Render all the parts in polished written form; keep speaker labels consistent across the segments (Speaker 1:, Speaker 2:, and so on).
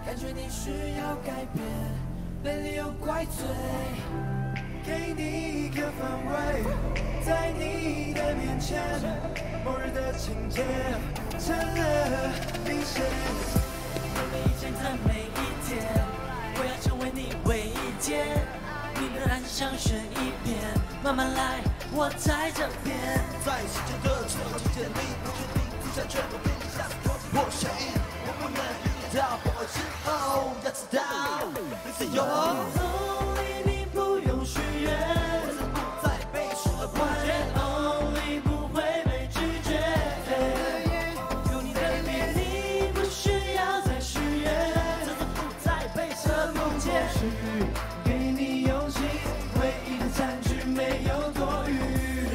Speaker 1: 感觉你需要改变，没理由怪罪。给你一个氛围，在你的面前，末日的情节成了明显。有你以前的每一天，我要成为你唯一解。你的答案想选一遍，慢慢来，我在这边。在时间的最后几天里，不确定自想全部给你下次多几我选一，我不能预料到破坏之后，要知道你自由。Only 你不用许愿，不再被视而不见。Only 不会被拒绝。有你在里面，你不需要再许愿，不再被视而不见。给你勇气，唯一的占据没有多余。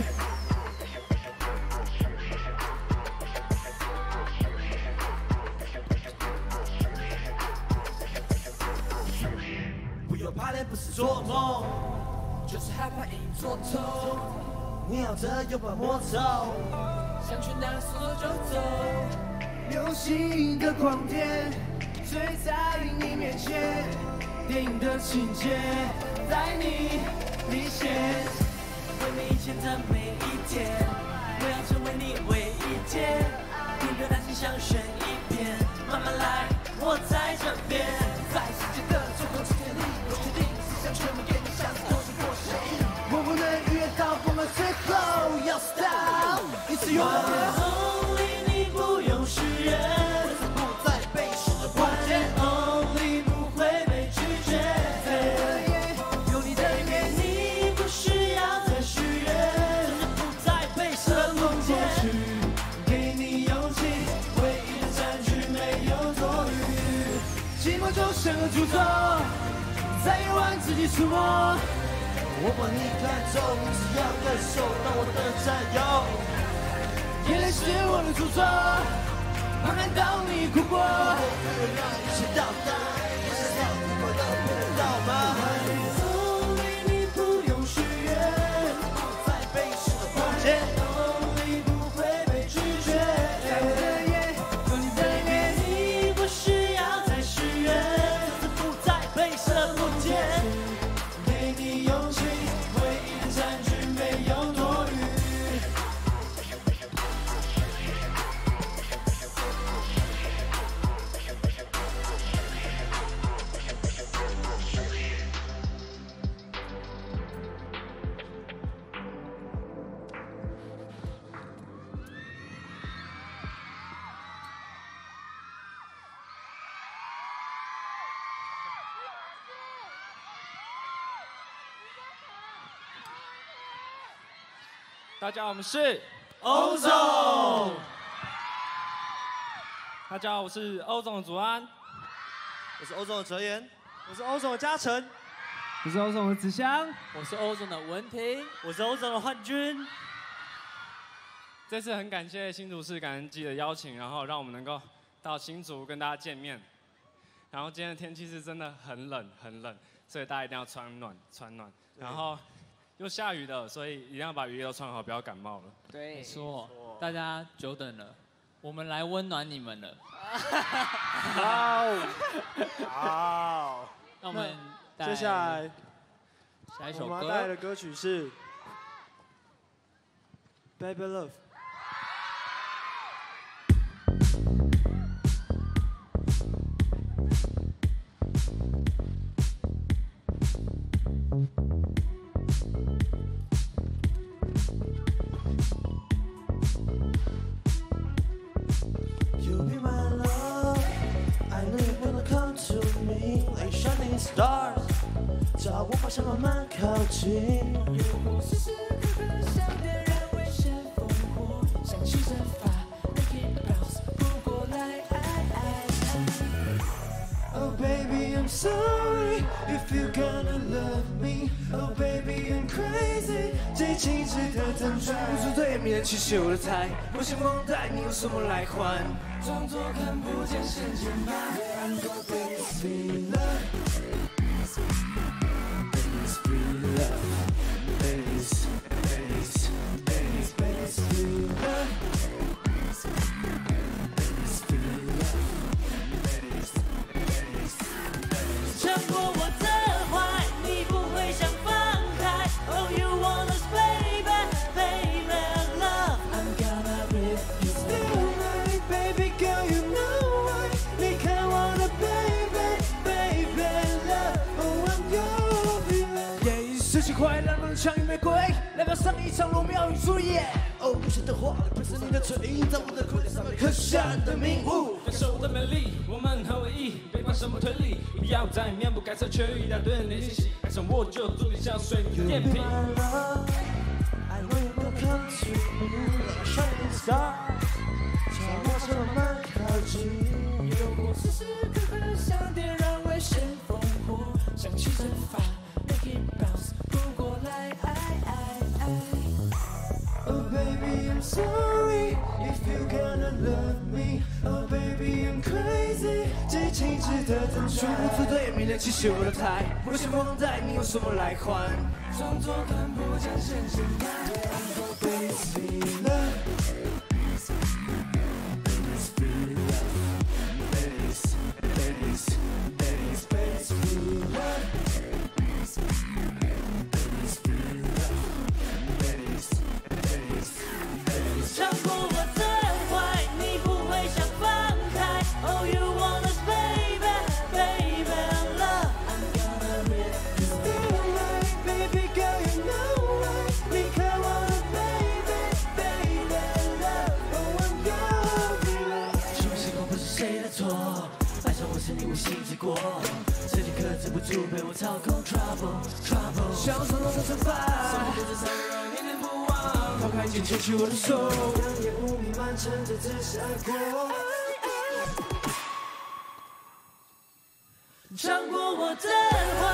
Speaker 1: 不要怕累，不是做梦，就是害怕隐作痛。你要的有把摸走，想去哪说走就走。流星的光点，追在你面前。电影的情节，在你离线，为你以前的每一天，我要成为你唯一解。你的担心想选一遍，慢慢来，我在这边。在时间的最后几天里，我决定思想全部给你下次多是我谁？我不能预料到我们最后要死到一次永远。Only 你不用许愿，不再被视而不见。Only 不会被拒绝。有你的里面，你不需要再许愿，不再被视而不见。给你勇气，唯一的占据没有多余。寂寞就像个诅咒，在夜晚自己出没。我把你赶走，你只要忍受当我的战友。眼泪是我的诅咒，怕看到你哭过。我不会让一切到达，我想要你快乐不能到吗？Only 你不用许愿，不再被视而不见。Only 不会被拒绝。有你在里面，你不需要再许愿，不再被视而不见。给你勇气，唯一的占据没有多余。
Speaker 2: 大家好，我们是
Speaker 1: 欧总，
Speaker 2: 大家好，我是欧总的祖安，
Speaker 3: 我是欧总的哲言，
Speaker 4: 我是欧总的嘉诚，
Speaker 5: 我是欧总的子祥，
Speaker 6: 我是欧总的文婷，
Speaker 4: 我是欧总的焕君。
Speaker 2: 这次很感谢新竹市感恩季的邀请，然后让我们能够到新竹跟大家见面。然后今天的天气是真的很冷很冷，所以大家一定要穿暖。然后又下雨的，所以一定要把雨衣都穿好，不要感冒了。
Speaker 6: 对，没错，大家久等了，我们来温暖你们了。
Speaker 4: 好，
Speaker 6: 那我们
Speaker 4: 接下来
Speaker 6: 下一首
Speaker 4: 我们
Speaker 6: 歌，
Speaker 4: 带来的歌曲是《Baby Love》。
Speaker 1: You be my love, I know you wanna come to me like shining stars， 找我方向慢慢靠近。我时时刻刻想点燃危险烽火，想起阵法 ，make it bounce， 不过来。Oh baby, I'm sorry if you gonna love me. Oh baby, I'm crazy， 最精致的等待，无数对面气球的菜，我想光带你用什么来换？装作看不见世界吧。Oh baby, sweet love, baby, sweet love, baby, baby, sweet love, baby, sweet love, baby, 枪与玫瑰，来到上一场罗密欧与朱丽叶。哦，无限的花，喷射你的唇印在我的口脸上面刻下你的名物。
Speaker 7: 感受我的美丽，我们很唯一，别管什么推理，不要再面不改色，却一大堆人联系。爱上我就注定像水泥电瓶。
Speaker 1: I know you will come to me like a shining star， 朝我这么靠近。
Speaker 7: 有我时时刻刻想点燃危险烽火，像气蒸发 ，make it bounce， 扑过来。
Speaker 1: Oh baby I'm sorry if you cannot love me. Oh baby I'm crazy， 激情值得等待。说不出对，迷恋气球的台，我想放贷，你用什么来还？
Speaker 7: 装作看不见现实的。
Speaker 1: Oh baby love。
Speaker 7: 尝过我的坏，你不会想放开。Oh you want us baby baby love I'm gonna rip you
Speaker 1: right baby girl you know right， 你渴望的 baby baby love Oh I'm yours。是不是我不是谁的错？爱上我是你无心之过，这节课止不住被我操控 trouble trouble。像冲动的惩罚，
Speaker 7: 生活就是残忍，念念不忘。
Speaker 1: 抛开一切，牵起我的手，让夜雾弥漫，趁着自杀过。
Speaker 7: 尝过我的坏。